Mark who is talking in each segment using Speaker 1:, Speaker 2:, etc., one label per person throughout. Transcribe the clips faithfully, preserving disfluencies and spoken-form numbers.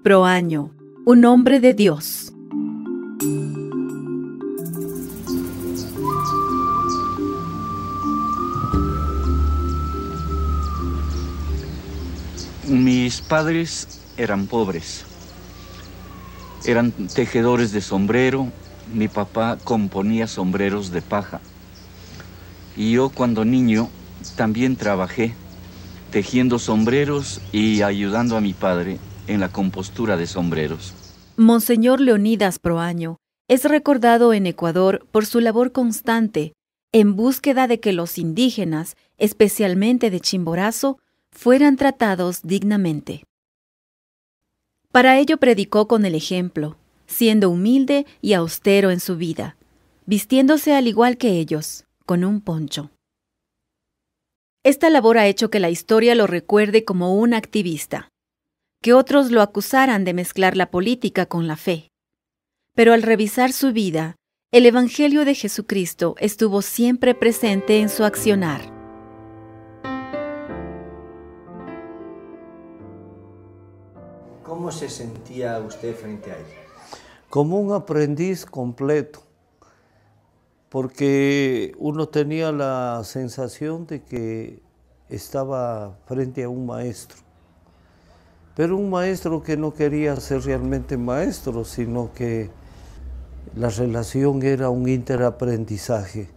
Speaker 1: Proaño, un hombre de Dios.
Speaker 2: Mis padres eran pobres. Eran tejedores de sombrero. Mi papá componía sombreros de paja. Y yo, cuando niño, también trabajé tejiendo sombreros y ayudando a mi padre en la compostura de sombreros.
Speaker 1: Monseñor Leonidas Proaño es recordado en Ecuador por su labor constante en búsqueda de que los indígenas, especialmente de Chimborazo, fueran tratados dignamente. Para ello predicó con el ejemplo, siendo humilde y austero en su vida, vistiéndose al igual que ellos, con un poncho. Esta labor ha hecho que la historia lo recuerde como un activista, que otros lo acusaran de mezclar la política con la fe. Pero al revisar su vida, el Evangelio de Jesucristo estuvo siempre presente en su accionar.
Speaker 3: ¿Cómo se sentía usted frente a ella?
Speaker 4: Como un aprendiz completo, porque uno tenía la sensación de que estaba frente a un maestro, pero un maestro que no quería ser realmente maestro, sino que la relación era un interaprendizaje.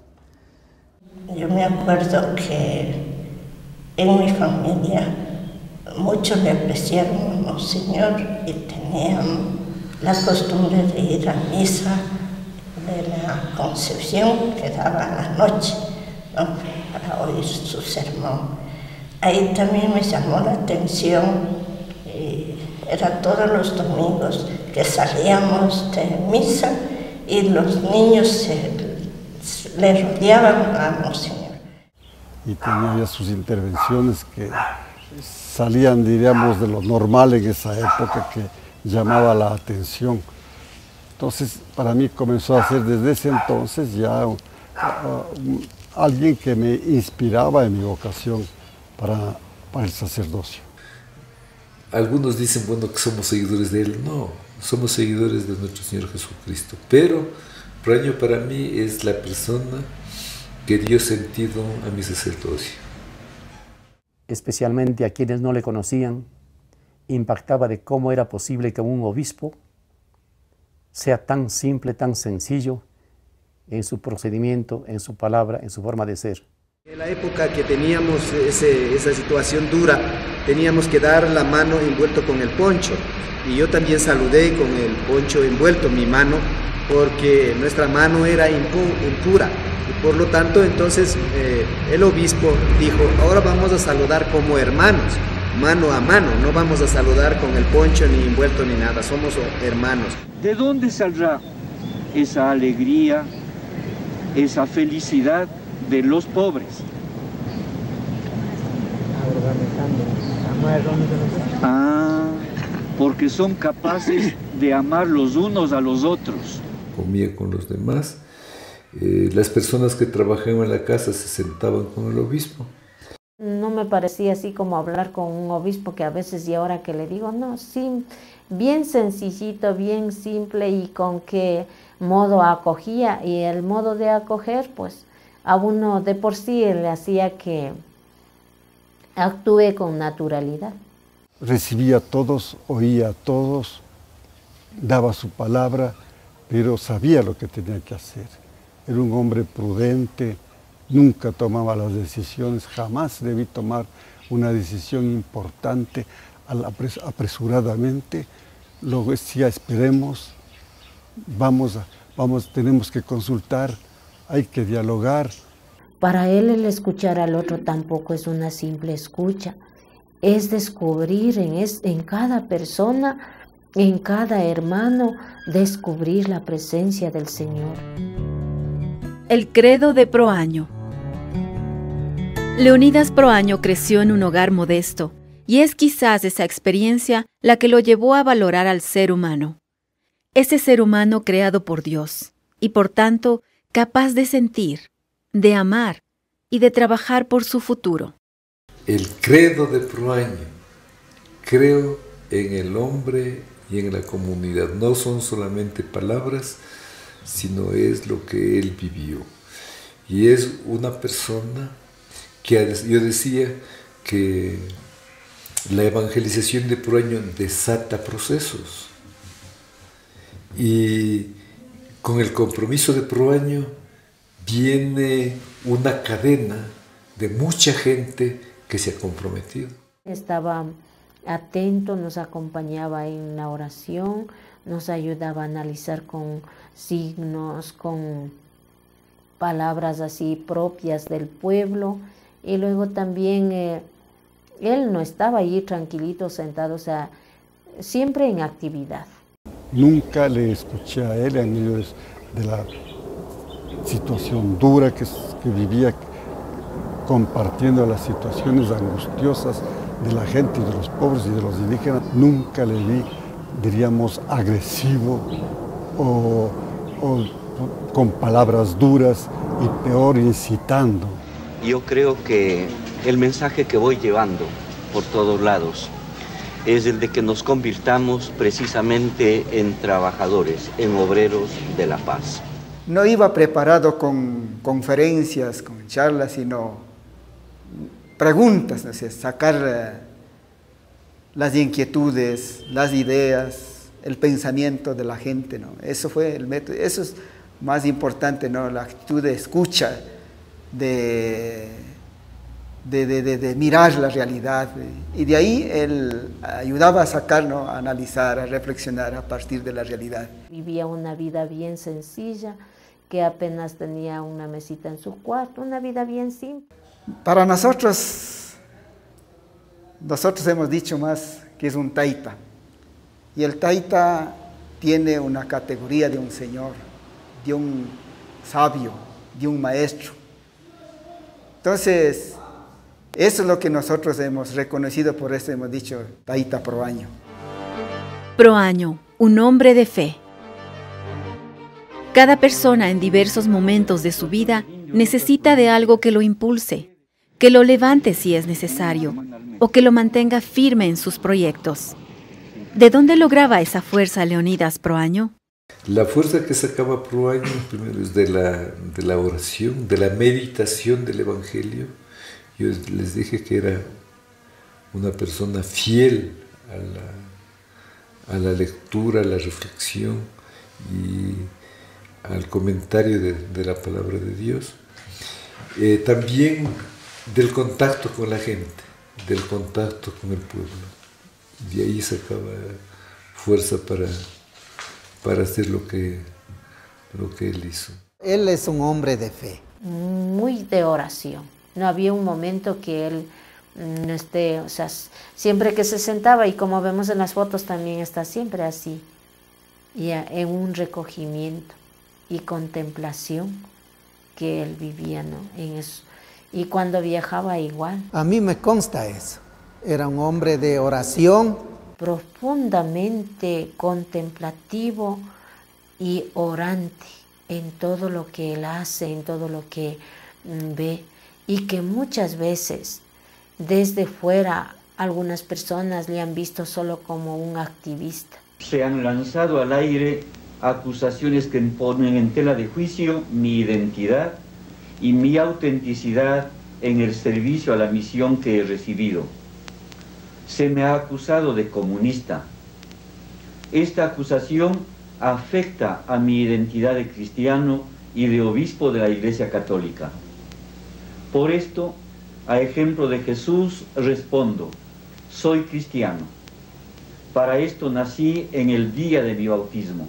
Speaker 5: Yo me acuerdo que en mi familia muchos le apreciaron a Monseñor y tenían la costumbre de ir a misa de la Concepción, que daba a la noche, ¿no?, para oír su sermón. Ahí también me llamó la atención, y era todos los domingos que salíamos de misa y los niños se, se, le rodeaban a Monseñor.
Speaker 6: Y tenía ya sus intervenciones que salían, diríamos, de lo normal en esa época, que llamaba la atención. Entonces, para mí comenzó a ser desde ese entonces ya uh, uh, alguien que me inspiraba en mi vocación para, para el sacerdocio.
Speaker 7: Algunos dicen, bueno, que somos seguidores de él. No, somos seguidores de nuestro Señor Jesucristo. Pero Proaño para mí es la persona que dio sentido a mi sacerdocio.
Speaker 8: Especialmente a quienes no le conocían, impactaba de cómo era posible que un obispo sea tan simple, tan sencillo en su procedimiento, en su palabra, en su forma de ser.
Speaker 3: En la época que teníamos ese, esa situación dura, teníamos que dar la mano envuelto con el poncho, y yo también saludé con el poncho envuelto mi mano, porque nuestra mano era impura. Y por lo tanto, entonces, eh, el obispo dijo, ahora vamos a saludar como hermanos, mano a mano, no vamos a saludar con el poncho ni envuelto ni nada, somos hermanos.
Speaker 2: ¿De dónde saldrá esa alegría, esa felicidad de los pobres? Ah, porque son capaces de amar los unos a los otros.
Speaker 7: Comía con los demás. Eh, las personas que trabajaban en la casa se sentaban con el obispo.
Speaker 9: No me parecía así como hablar con un obispo, que a veces, y ahora que le digo, no, sí, bien sencillito, bien simple, y con qué modo acogía. Y el modo de acoger, pues, a uno de por sí le hacía que actúe con naturalidad.
Speaker 6: Recibía a todos, oía a todos, daba su palabra, pero sabía lo que tenía que hacer. Era un hombre prudente, nunca tomaba las decisiones, jamás debí tomar una decisión importante apresuradamente. Luego decía, esperemos, vamos, a, vamos, tenemos que consultar, hay que dialogar.
Speaker 9: Para él el escuchar al otro tampoco es una simple escucha, es descubrir en, es, en cada persona, en cada hermano, descubrir la presencia del Señor.
Speaker 1: El credo de Proaño. Leonidas Proaño creció en un hogar modesto, y es quizás esa experiencia la que lo llevó a valorar al ser humano. Ese ser humano creado por Dios, y por tanto capaz de sentir, de amar y de trabajar por su futuro.
Speaker 7: El credo de Proaño: creo en el hombre y en la comunidad. No son solamente palabras, sino es lo que él vivió. Y es una persona que, yo decía que la evangelización de Proaño desata procesos. Y con el compromiso de Proaño viene una cadena de mucha gente que se ha comprometido.
Speaker 9: Estaba atento, nos acompañaba en la oración, nos ayudaba a analizar con signos, con palabras así propias del pueblo, y luego también eh, él no estaba ahí tranquilito, sentado, o sea, siempre en actividad.
Speaker 6: Nunca le escuché a él en medio de la situación dura que, que vivía, compartiendo las situaciones angustiosas de la gente, de los pobres y de los indígenas. Nunca le vi, diríamos, agresivo o, o con palabras duras y peor incitando.
Speaker 2: Yo creo que el mensaje que voy llevando por todos lados es el de que nos convirtamos precisamente en trabajadores, en obreros de la paz.
Speaker 3: No iba preparado con conferencias, con charlas, sino preguntas, ¿no? O sea, sacar las inquietudes, las ideas, el pensamiento de la gente, ¿no? Eso fue el método, eso es más importante, ¿no? La actitud de escucha, de, de, de, de, de mirar la realidad. Y de ahí él ayudaba a sacar, ¿no? A analizar, a reflexionar a partir de la realidad.
Speaker 9: Vivía una vida bien sencilla, que apenas tenía una mesita en su cuarto, una vida bien simple.
Speaker 3: Para nosotros, nosotros hemos dicho más que es un taita. Y el taita tiene una categoría de un señor, de un sabio, de un maestro. Entonces, eso es lo que nosotros hemos reconocido, por eso hemos dicho Taita Proaño.
Speaker 1: Proaño, un hombre de fe. Cada persona en diversos momentos de su vida necesita de algo que lo impulse, que lo levante si es necesario, o que lo mantenga firme en sus proyectos. ¿De dónde lograba esa fuerza Leonidas Proaño?
Speaker 7: La fuerza que sacaba Proaño primero es de la, de la oración, de la meditación del Evangelio. Yo les dije que era una persona fiel a la, a la lectura, a la reflexión y al comentario de, de la palabra de Dios. Eh, también del contacto con la gente, del contacto con el pueblo. De ahí sacaba fuerza para, para hacer lo que, lo que él hizo.
Speaker 10: Él es un hombre de fe.
Speaker 9: Muy de oración. No había un momento que él no esté, o sea, siempre que se sentaba, y como vemos en las fotos también está siempre así, y en un recogimiento y contemplación que él vivía, ¿no? En eso. Y cuando viajaba igual.
Speaker 10: A mí me consta eso. Era un hombre de oración.
Speaker 9: Profundamente contemplativo y orante en todo lo que él hace, en todo lo que mm, ve. Y que muchas veces desde fuera algunas personas le han visto solo como un activista.
Speaker 2: Se han lanzado al aire acusaciones que ponen en tela de juicio mi identidad y mi autenticidad en el servicio a la misión que he recibido. Se me ha acusado de comunista. Esta acusación afecta a mi identidad de cristiano y de obispo de la Iglesia Católica. Por esto, a ejemplo de Jesús, respondo: soy cristiano. Para esto nací en el día de mi bautismo.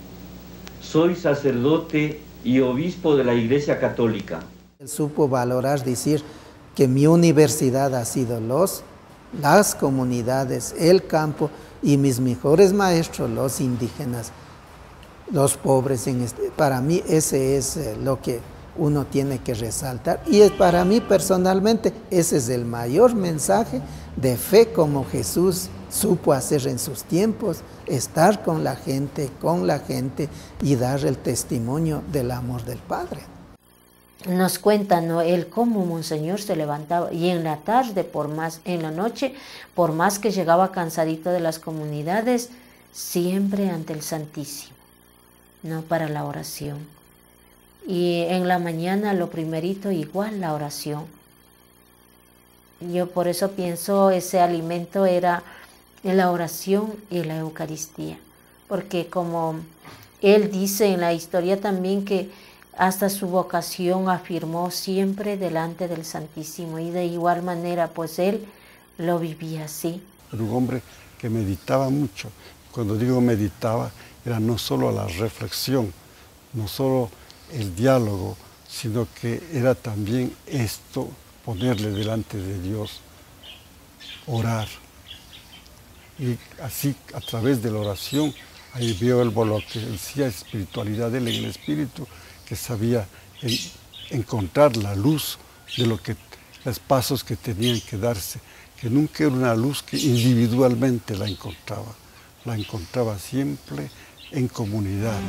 Speaker 2: Soy sacerdote y obispo de la Iglesia Católica.
Speaker 10: Él supo valorar, decir que mi universidad ha sido los, las comunidades, el campo y mis mejores maestros, los indígenas, los pobres. En este, para mí ese es lo que uno tiene que resaltar. Y es para mí personalmente ese es el mayor mensaje de fe, como Jesús supo hacer en sus tiempos, estar con la gente, con la gente y dar el testimonio del amor del Padre.
Speaker 9: Nos cuenta, ¿no?, él cómo Monseñor se levantaba y en la tarde, por más, en la noche, por más que llegaba cansadito de las comunidades, siempre ante el Santísimo, no para la oración. Y en la mañana lo primerito igual la oración. Yo por eso pienso ese alimento era la oración y la Eucaristía, porque como él dice en la historia también que hasta su vocación afirmó siempre delante del Santísimo, y de igual manera pues él lo vivía así.
Speaker 6: Era un hombre que meditaba mucho. Cuando digo meditaba, era no solo la reflexión, no solo el diálogo, sino que era también esto, ponerle delante de Dios, orar. Y así, a través de la oración, ahí veo el, lo que decía espiritualidad, él en el espíritu, que sabía en, encontrar la luz de lo que, los pasos que tenían que darse, que nunca era una luz que individualmente la encontraba, la encontraba siempre en comunidad.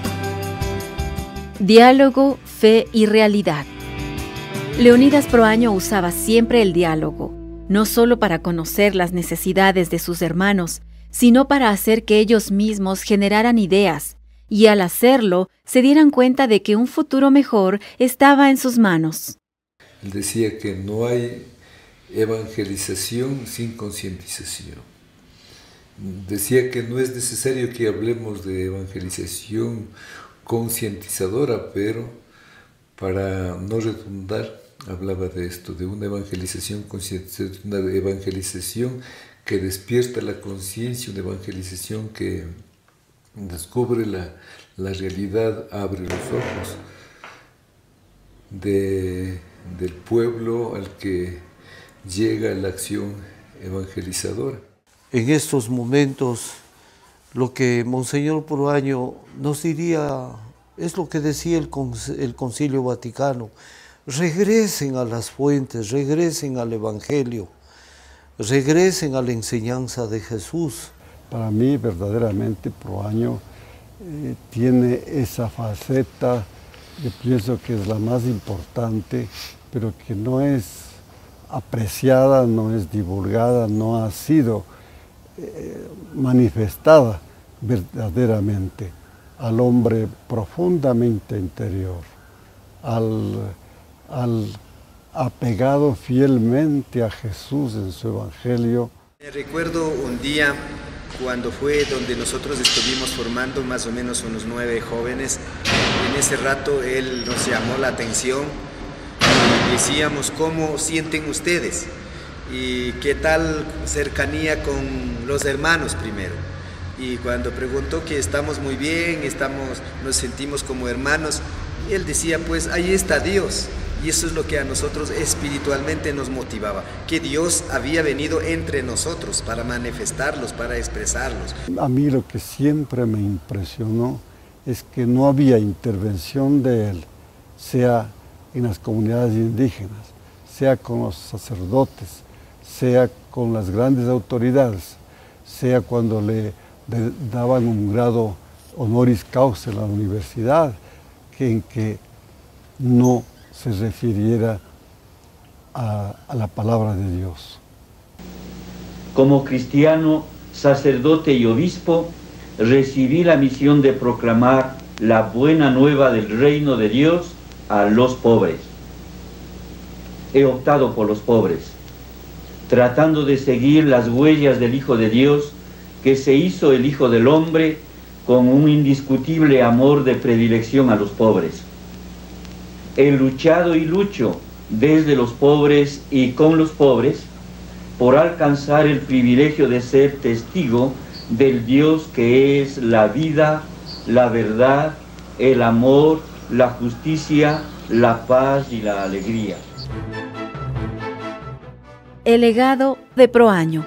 Speaker 1: Diálogo, fe y realidad. Leonidas Proaño usaba siempre el diálogo, no solo para conocer las necesidades de sus hermanos, sino para hacer que ellos mismos generaran ideas, y al hacerlo se dieran cuenta de que un futuro mejor estaba en sus manos.
Speaker 7: Él decía que no hay evangelización sin concientización. Decía que no es necesario que hablemos de evangelización concientizadora, pero para no redundar, hablaba de esto, de una evangelización concientizadora, una evangelización que despierta la conciencia, una evangelización que descubre la, la realidad, abre los ojos de, del pueblo al que llega la acción evangelizadora.
Speaker 4: En estos momentos, lo que Monseñor Proaño nos diría es lo que decía el, el Concilio Vaticano: regresen a las fuentes, regresen al Evangelio, regresen a la enseñanza de Jesús.
Speaker 6: Para mí, verdaderamente, Proaño eh, tiene esa faceta, yo pienso que es la más importante, pero que no es apreciada, no es divulgada, no ha sido eh, manifestada verdaderamente al hombre profundamente interior, al, al apegado fielmente a Jesús en su Evangelio.
Speaker 3: Me recuerdo un día cuando fue donde nosotros estuvimos formando más o menos unos nueve jóvenes. En ese rato él nos llamó la atención y decíamos: ¿cómo sienten ustedes? Y qué tal cercanía con los hermanos primero. Y cuando preguntó que estamos muy bien, estamos, nos sentimos como hermanos, y él decía: pues ahí está Dios. Y eso es lo que a nosotros espiritualmente nos motivaba, que Dios había venido entre nosotros para manifestarlos, para expresarlos.
Speaker 6: A mí lo que siempre me impresionó es que no había intervención de él, sea en las comunidades indígenas, sea con los sacerdotes, sea con las grandes autoridades, sea cuando le, le daban un grado honoris causa en la universidad, que en que no se refiriera a, a la palabra de Dios.
Speaker 2: Como cristiano, sacerdote y obispo, recibí la misión de proclamar la buena nueva del reino de Dios a los pobres. He optado por los pobres, tratando de seguir las huellas del Hijo de Dios, que se hizo el Hijo del Hombre con un indiscutible amor de predilección a los pobres. He luchado y lucho desde los pobres y con los pobres por alcanzar el privilegio de ser testigo del Dios que es la vida, la verdad, el amor, la justicia, la paz y la alegría.
Speaker 1: El legado de Proaño.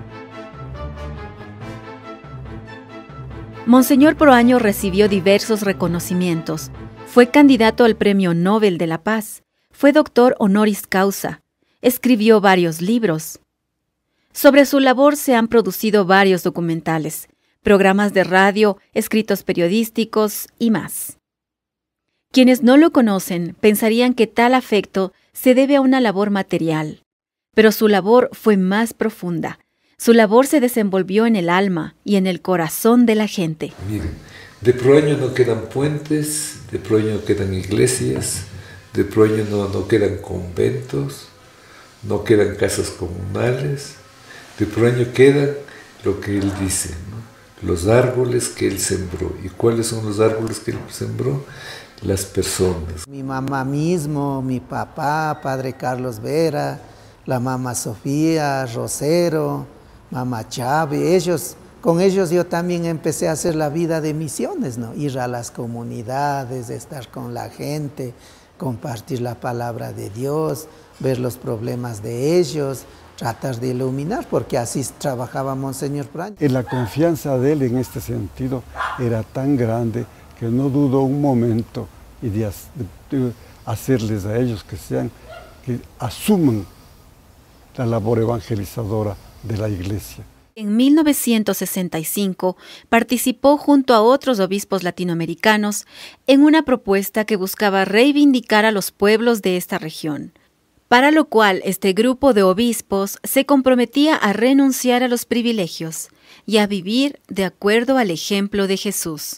Speaker 1: Monseñor Proaño recibió diversos reconocimientos. Fue candidato al Premio Nobel de la Paz, fue doctor honoris causa, escribió varios libros. Sobre su labor se han producido varios documentales, programas de radio, escritos periodísticos y más. Quienes no lo conocen pensarían que tal afecto se debe a una labor material, pero su labor fue más profunda. Su labor se desenvolvió en el alma y en el corazón de la gente.
Speaker 7: Miren, de Proaño no quedan puentes, de Proaño no quedan iglesias, de Proaño no, no quedan conventos, no quedan casas comunales, de Proaño quedan lo que él dice, ¿no? Los árboles que él sembró. ¿Y cuáles son los árboles que él sembró? Las personas.
Speaker 10: Mi mamá mismo, mi papá, padre Carlos Vera, la mamá Sofía, Rosero, mamá Chávez, ellos, con ellos yo también empecé a hacer la vida de misiones, ¿no? Ir a las comunidades, estar con la gente, compartir la palabra de Dios, ver los problemas de ellos, tratar de iluminar, porque así trabajaba Monseñor Proaño.
Speaker 6: La confianza de él en este sentido era tan grande que no dudó un momento y de, de hacerles a ellos que sean, que asuman la labor evangelizadora de la Iglesia.
Speaker 1: En mil novecientos sesenta y cinco participó junto a otros obispos latinoamericanos en una propuesta que buscaba reivindicar a los pueblos de esta región, para lo cual este grupo de obispos se comprometía a renunciar a los privilegios y a vivir de acuerdo al ejemplo de Jesús.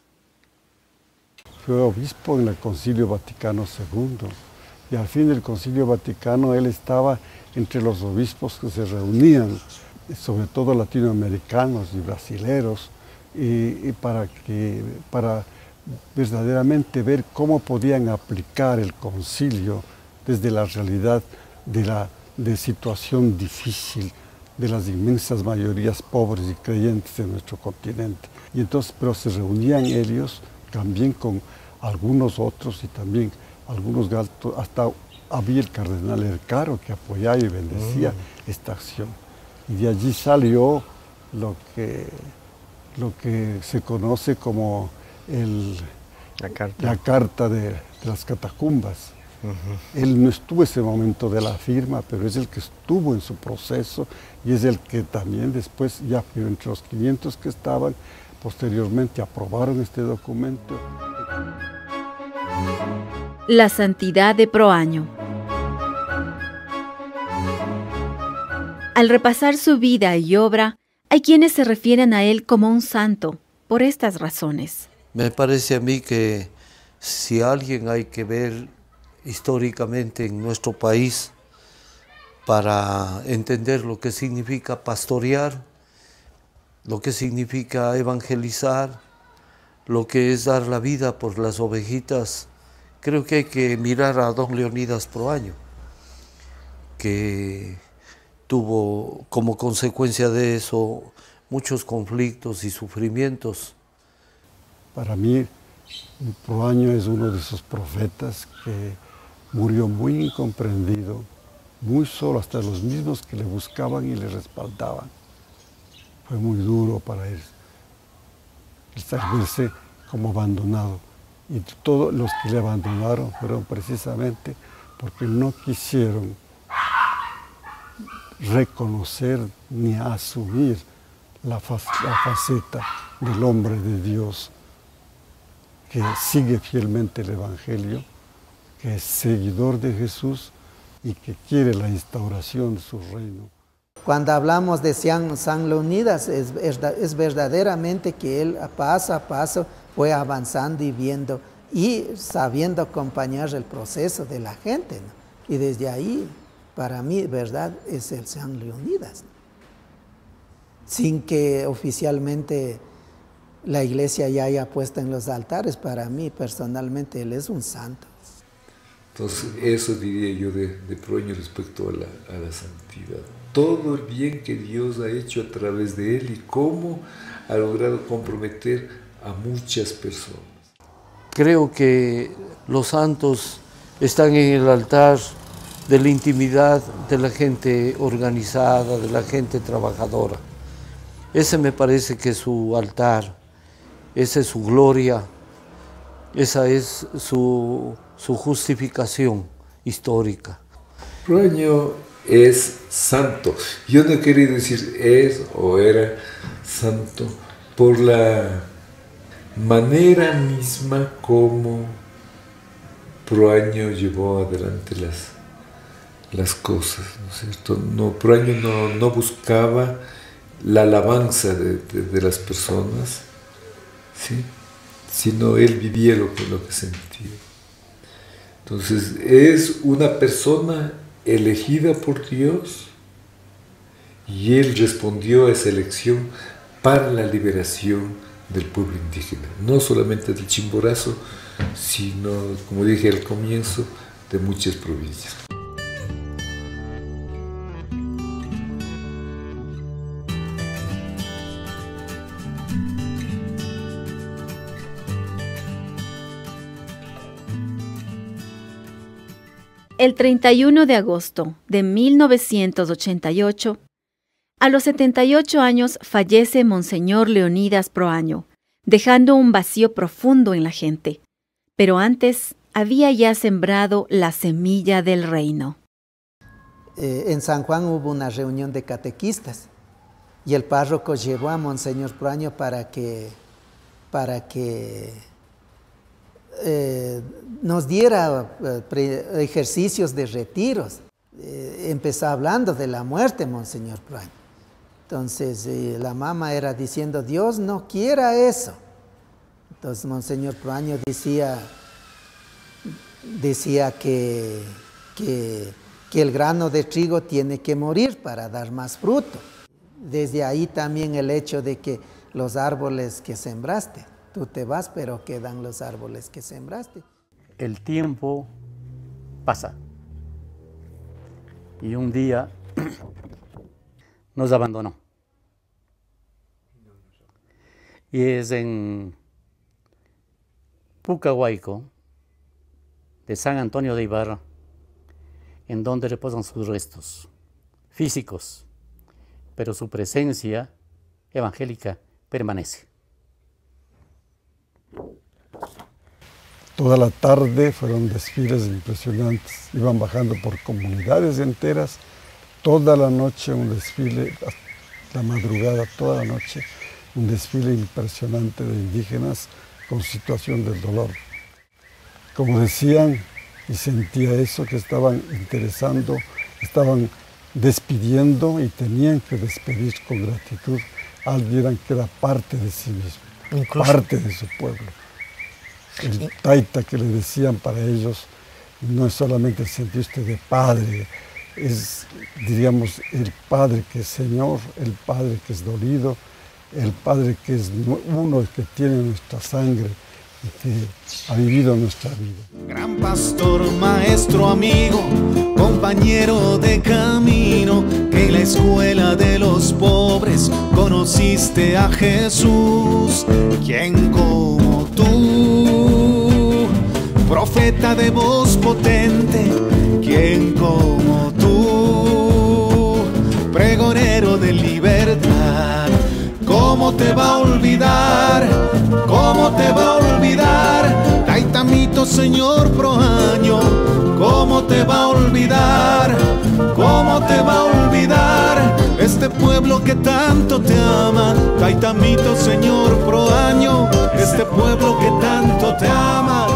Speaker 6: Fue obispo en el Concilio Vaticano segundo y al fin del Concilio Vaticano él estaba entre los obispos que se reunían, sobre todo latinoamericanos y brasileros, y, y para, que, para verdaderamente ver cómo podían aplicar el concilio desde la realidad de la de situación difícil de las inmensas mayorías pobres y creyentes de nuestro continente. Y entonces, pero se reunían ellos también con algunos otros y también algunos gatos, hasta había el cardenal Ercaro que apoyaba y bendecía mm. esta acción. Y de allí salió lo que, lo que se conoce como el, la carta, la carta de, de las catacumbas. Uh-huh. Él no estuvo en ese momento de la firma, pero es el que estuvo en su proceso y es el que también después, ya entre los quinientos que estaban, posteriormente aprobaron este documento.
Speaker 1: La santidad de Proaño. Al repasar su vida y obra, hay quienes se refieren a él como un santo, por estas razones.
Speaker 4: Me parece a mí que si alguien hay que ver históricamente en nuestro país para entender lo que significa pastorear, lo que significa evangelizar, lo que es dar la vida por las ovejitas, creo que hay que mirar a don Leonidas Proaño, que tuvo como consecuencia de eso muchos conflictos y sufrimientos.
Speaker 6: Para mí, Proaño es uno de esos profetas que murió muy incomprendido, muy solo, hasta los mismos que le buscaban y le respaldaban. Fue muy duro para él el verse como abandonado. Y todos los que le abandonaron fueron precisamente porque no quisieron reconocer ni asumir la, la faceta del hombre de Dios que sigue fielmente el Evangelio, que es seguidor de Jesús y que quiere la instauración de su reino.
Speaker 10: Cuando hablamos de San, San Leonidas, es, es, es verdaderamente que él paso a paso fue avanzando y viendo y sabiendo acompañar el proceso de la gente, ¿no? Y desde ahí, para mí, verdad, es el San Leonidas, ¿no? Sin que oficialmente la iglesia ya haya puesto en los altares, para mí personalmente él es un santo.
Speaker 7: Entonces eso diría yo de, de Proaño respecto a la, a la santidad. Todo el bien que Dios ha hecho a través de él y cómo ha logrado comprometer a muchas personas.
Speaker 4: Creo que los santos están en el altar de la intimidad de la gente organizada, de la gente trabajadora. Ese me parece que es su altar, esa es su gloria, esa es su, su justificación histórica.
Speaker 7: Proaño es santo. Yo no he querido decir es o era santo por la manera misma como Proaño llevó adelante las, las cosas, ¿no es cierto? No, Proaño no, no buscaba la alabanza de, de, de las personas, ¿sí? Sino él vivía lo que, lo que sentía. Entonces, es una persona elegida por Dios y él respondió a esa elección para la liberación del pueblo indígena, no solamente del Chimborazo, sino, como dije al comienzo, de muchas provincias.
Speaker 1: El treinta y uno de agosto de mil novecientos ochenta y ocho, a los setenta y ocho años fallece Monseñor Leonidas Proaño, dejando un vacío profundo en la gente. Pero antes había ya sembrado la semilla del reino.
Speaker 10: Eh, en San Juan hubo una reunión de catequistas y el párroco llevó a Monseñor Proaño para que, para que eh, nos diera eh, pre, ejercicios de retiros. Eh, empezó hablando de la muerte, Monseñor Proaño. Entonces eh, la mamá era diciendo, Dios no quiera eso. Entonces Monseñor Proaño decía, decía que, que, que el grano de trigo tiene que morir para dar más fruto. Desde ahí también el hecho de que los árboles que sembraste, tú te vas, pero quedan los árboles que sembraste.
Speaker 8: El tiempo pasa y un día nos abandonó. Y es en Pucahuayco, de San Antonio de Ibarra, en donde reposan sus restos físicos, pero su presencia evangélica permanece.
Speaker 6: Toda la tarde fueron desfiles impresionantes, iban bajando por comunidades enteras, toda la noche un desfile, hasta la madrugada, toda la noche, un desfile impresionante de indígenas con situación del dolor. Como decían, y sentía eso, que estaban interesando, estaban despidiendo y tenían que despedir con gratitud a alguien que era parte de sí mismo, incluso parte de su pueblo. El taita que le decían para ellos no es solamente el sentirse de padre, es, diríamos, el padre que es Señor, el padre que es dolido, el padre que es uno, el que tiene nuestra sangre y que ha vivido nuestra vida.
Speaker 11: Gran pastor, maestro, amigo, compañero de camino, que en la escuela de los pobres conociste a Jesús, quien como tú, profeta de voz potente, quien como tú, pregonero de libertad. ¿Cómo te va a olvidar? ¿Cómo te va a olvidar? Taitamito Señor Proaño, ¿cómo te va a olvidar? ¿Cómo te va a olvidar? Este pueblo que tanto te ama, Taitamito Señor Proaño, este pueblo que tanto te ama.